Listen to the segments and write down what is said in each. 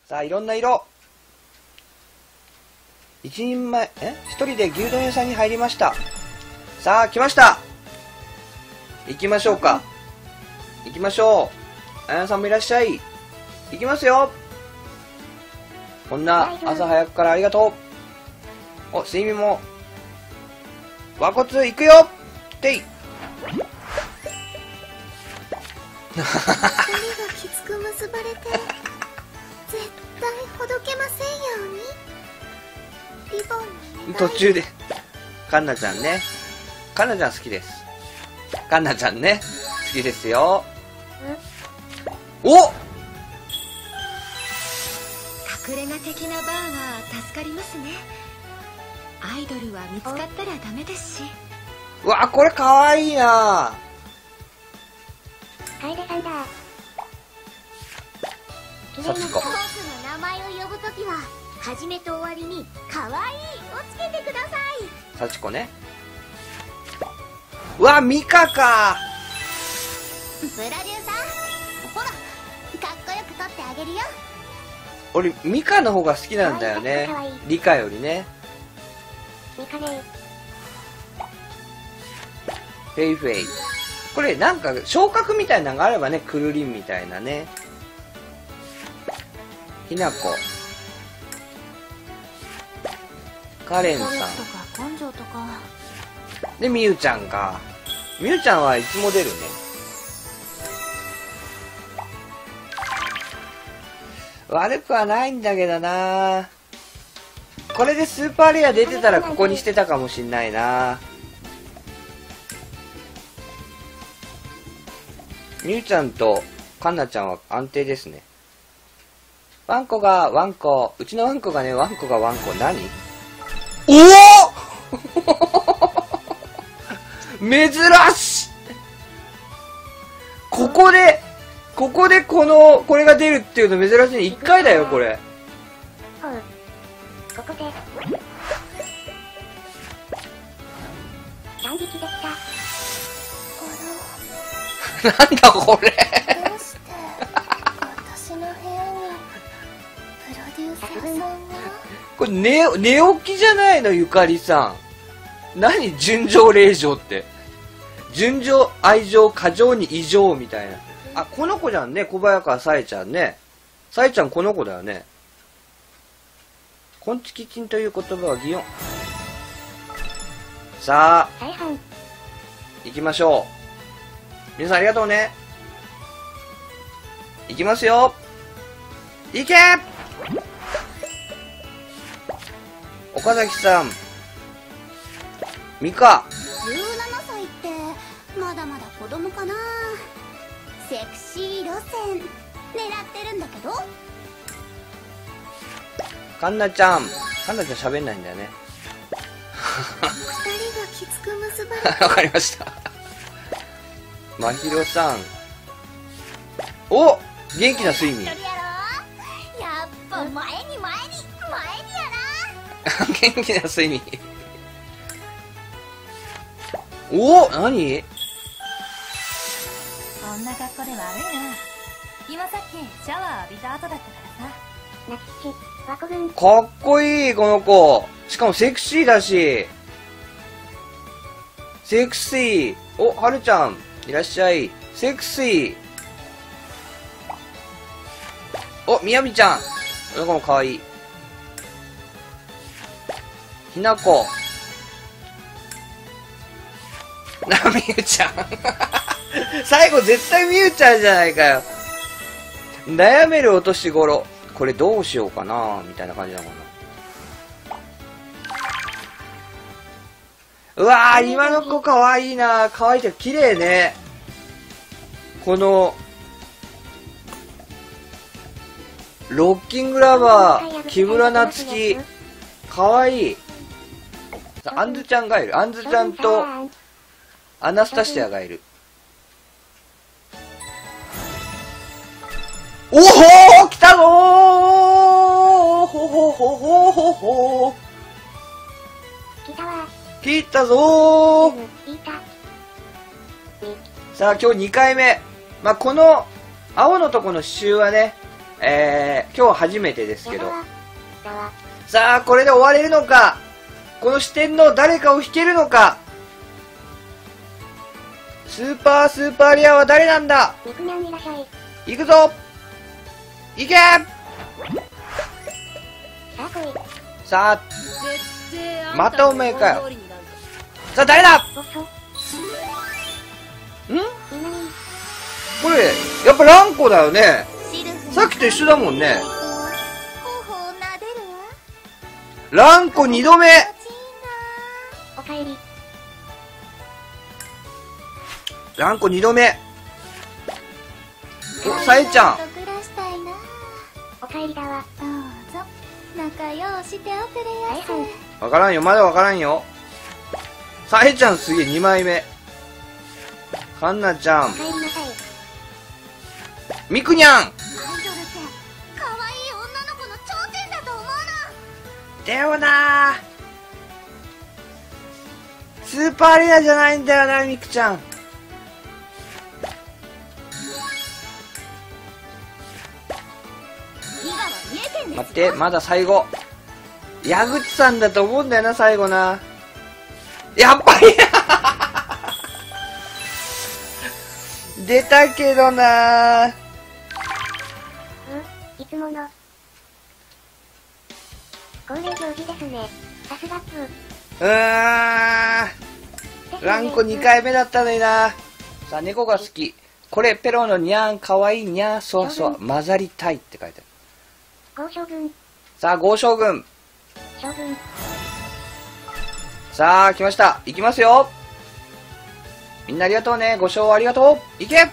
さあ、いろんな色。一人前、一人で牛丼屋さんに入りました。さあ、来ました。行きましょうか。行きましょう。あやなさんもいらっしゃい。行きますよ。こんな朝早くからありがとう。お、睡眠も。和骨行くよってい。 髪がきつく結ばれて絶対ほどけませんように。リボンの途中でかんなちゃんね、かんなちゃん好きです。かんなちゃんね好きですよ。お、 隠れ家的なバーは助かりますね。アイドルは見つかったらダメですし。 うわ、これかわいいな。 楓さんだ。 さちこ。 僕の名前を呼ぶときは始めと終わりに可愛いをつけてください。 さちこね。うわ、ミカか。 プロデューサー、ほらかっこよく撮ってあげるよ。 俺ミカの方が好きなんだよね、リカよりね。 ミカね。 フェイフェイ。これなんか昇格みたいなのがあればね、クルリンみたいなね。ひなこ、カレンさん根性とかで、みゆちゃんか。みゆちゃんはいつも出るね。悪くはないんだけどな。これでスーパーレア出てたらここにしてたかもしんないな。みゆちゃんとかんなちゃんは安定ですね。ワンコがワンコ、うちのワンコがね、ワンコがワンコ、何？おお珍しい。ここでこれが出るっていうの珍しい。1回だよ、これ。 ここで断食でした。 なんだこれ。 どうして私の部屋にプロデューサーさんが。 これ寝起きじゃないの、ゆかりさん。何純情令嬢って。純情、愛情、過剰に異常みたいな。あ、この子じゃんね、小早川さえちゃんね。さえちゃんこの子だよね。こんちきちんという言葉は擬音。さあ、行きましょう。皆さんありがとうね。行きますよ。行け！岡崎さん、ミカ。 17歳ってまだまだ子供かな。セクシー路線狙ってるんだけど。 かんなちゃん喋んないんだよね。 二人がきつく結ばれて。 わかりました。まひろさん。お、元気な睡眠。 やっぱ前にやな。 元気な睡眠。お、何？ そんな格好で悪いな。今さっきシャワー浴びた後だったからさ。 なつき、わこぐん。 かっこいい、この子。しかもセクシーだし。セクシー。お、はるちゃん、いらっしゃい。セクシー。お、みやびちゃん。この子もかわいい。ひなこ。みゆちゃん。最後絶対みゆちゃんじゃないかよ。悩めるお年頃。これどうしようかなみたいな感じなのかな。うわー、今の子かわいいな。かわいいって綺麗ね。このロッキングラバー木村夏樹、かわいい。あんずちゃんがいる。あんずちゃんとアナスタシアがいる。おほー、来たぞー。ほほほほほほ。 来たわ。 来たぞー。 聞いた。 さあ今日2回目。まあ、この青のとこの刺繍はね、今今日初めてですけど。 ざわ。 さあ、これで終われるのか、この四天王誰かを引けるのか。スーパーレアは誰なんだ。 ミクニャンいらっしゃい。 行くぞ。行け。 さあ来い。 さあ、 絶対またお前かよ通りになるぞ。 さあ誰だ。 ボッソ。 んいない。 これ、やっぱランコだよね。 シルフさっきと一緒だもんね。 ほほなでるわ。 ランコ2度目。 気持ちいいな。おかえり。 ランコ2度目。お、さえちゃん。 と暮らしたいな。おかえりだわ。どうぞ。仲良うしておくれやす。 わからんよ、まだわからんよ。さえちゃんすげえ2枚目。かんなちゃん。 おかえりなさい。 みくにゃん。 アイドルって可愛い女の子の頂点だと思うの。 でもなー、スーパーレアじゃないんだよな、みくちゃん。 伊賀は三重県ですよ。 待って、まだ最後。矢口さんだと思うんだよな、最後な。やっぱり出たけどなー。 いつもの恒例行事ですね。さすがっつ。 ランコ2回目だったのにな。さあ、猫が好き。これ、ペロのにゃーん、かわいいにゃー、そうそう、混ざりたいって書いてある。 豪将軍。 さあ、豪将軍。 将軍。 さあ、来ました。行きますよ。みんなありがとうね。ご賞ありがとう。行け。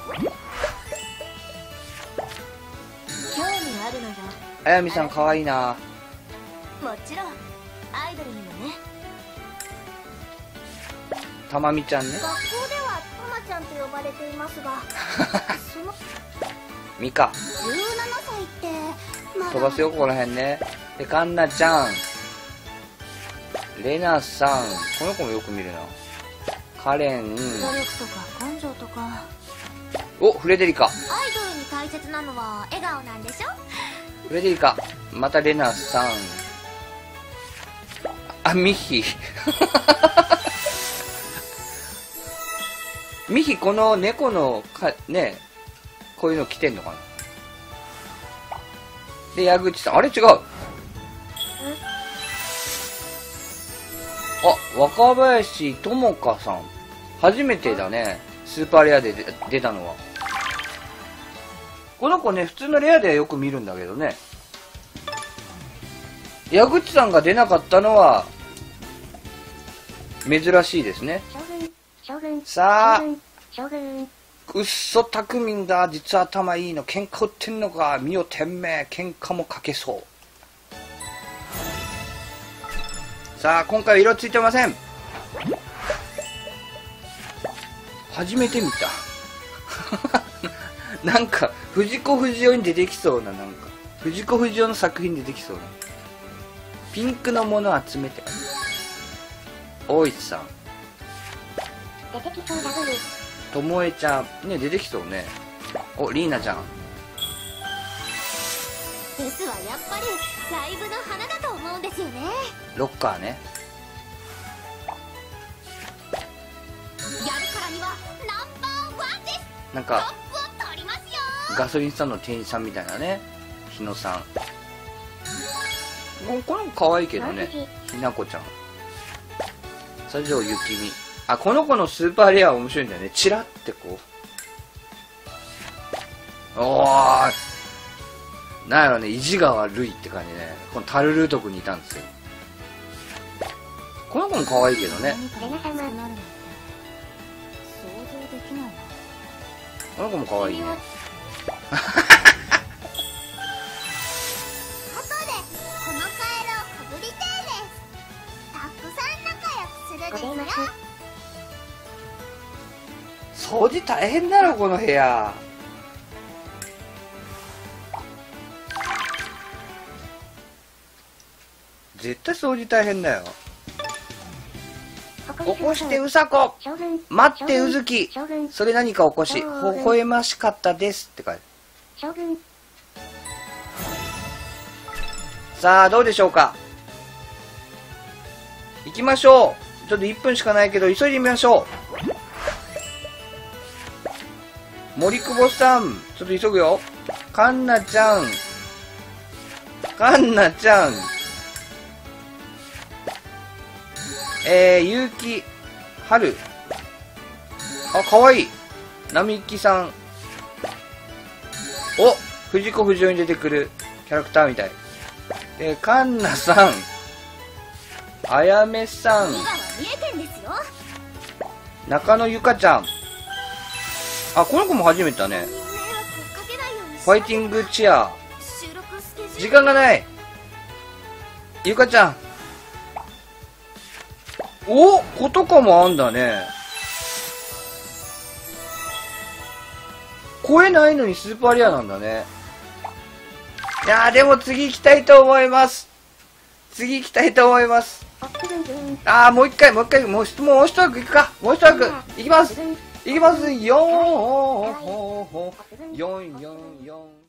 興味あるのよ。 あやみさんかわいいな。 もちろんアイドルにもね。 たまみちゃんね。 学校ではたまちゃんと呼ばれていますが、そのみか。 17歳ってまだ飛ばすよ、ここら辺ね。で、かんなちゃん。レナさん。この子もよく見るな。カレン。 努力とか根性とか。 お、フレデリカ。 アイドルに大切なのは笑顔なんでしょ。 フレデリカ。またレナさん。あ、ミヒ。ミヒ、この猫のね、こういうの着てんのかな。で、矢口さん。あれ違う。あ、若林智香さん。初めてだね。スーパーレアで出たのは。この子ね、普通のレアではよく見るんだけどね。矢口さんが出なかったのは、珍しいですね。 将軍。 さあ、 将軍。 うっそたくみんだ。実は頭いいの。喧嘩売ってんのか。身を天命。喧嘩もかけそう。さあ、今回は色ついてません。初めて見た。なんか、藤子不二雄に出てきそうな、なんか。藤子不二雄の作品に出てきそうな。ピンクのものを集めて。大石さん。 出てきそうだブル。 ともえちゃん。ね、出てきそうね。お、リーナちゃん。 フェスはやっぱりライブの花だと思うんですよね。 ロッカーね。 やるからにはナンバーワンです。 なんか、 トップを取りますよ。 ガソリンスタンドの店員さんみたいなね。日野さん。これも可愛いけどね。ひなこちゃん。佐城ゆきみ。あ、この子のスーパーレアは面白いんだよね。チラってこう。おー。なんやろね、意地が悪いって感じね。このタルルート君にいたんですよ。この子も可愛いけどね。 レナ様。 想像できないな。 この子も可愛いね。 後でこのカエルをかぶりてえです。たくさん仲良くするですよ。 掃除大変だろ、この部屋。絶対掃除大変だよ。起こしてうさこ。 将軍。 待ってうずき。 将軍。 それ何か起こし。微笑ましかったですって書いて。 将軍。 さあ、どうでしょうか。行きましょう。ちょっと1分しかないけど、急いでみましょう。森久保さん、ちょっと急ぐよ。かんなちゃん。かんなちゃん。ゆうき、はる。あ、かわいい。なみきさん。お、藤子不二雄に出てくるキャラクターみたい。で、かんなさん。あやめさん。中野ゆかちゃん。あ、この子も初めてだね。ファイティングチア。時間がない。ゆかちゃん。お、子とかもあんだね。声ないのにスーパーレアなんだね。いやー、でも次行きたいと思います。次行きたいと思います。あー、もう一回、もう一枠行くか。もう一枠。行きます。行きます。4、4、4。